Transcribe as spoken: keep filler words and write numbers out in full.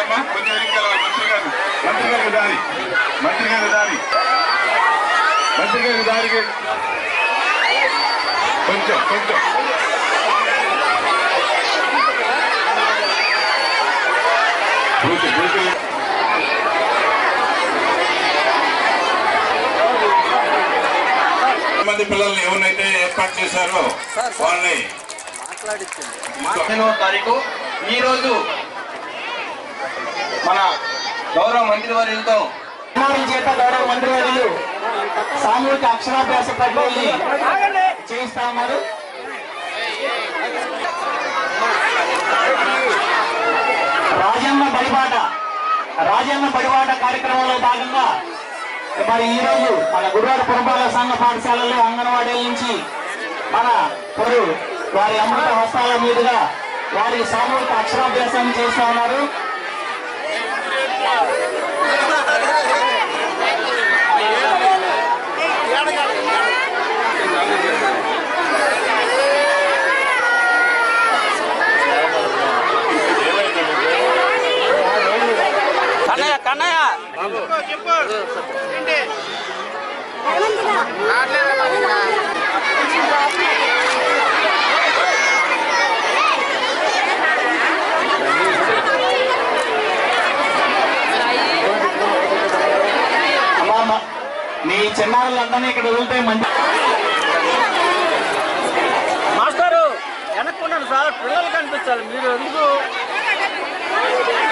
వెనక్కెళ్ళమ్మా, కొంచెం వెనక్కెళ్ళాలి. మంత్రి గారు మంత్రి గారికి దారి మంత్రి గారి దారి మంత్రి గారి దారికి కొంచెం కొంచెం మంది పిల్లల్ని ఎవరినైతే ఏర్పాటు చేశారో వాళ్ళని పదిహేనవ తారీఖు ఈ రోజు మన గౌరవ మంత్రివర్యులతో చేత గౌరవ మంత్రివర్యులు సామూహిక అక్షరాభ్యాస ప్రక్రియని చేయిస్తా ఉన్నారు. రాజన్న బడిబాట రాజన్న బడిబాట కార్యక్రమంలో భాగంగా మరి ఈ రోజు మన గురువాడ పురపాలక సంఘ పాఠశాలలో అంగన్వాడీల నుంచి మన పొరు వారి అమృత హస్తాల మీదుగా వారి సామూహిక అక్షరాభ్యాసాన్ని చేస్తూ ఉన్నారు. కన్నయ్య కన్నయ్య మీ చిన్నారులందరినీ ఇక్కడ వదిలితే మంచి మాస్టారు వెనక్కున్నాను సార్, పిల్లలు కనిపించాలి, మీరు ఎందుకు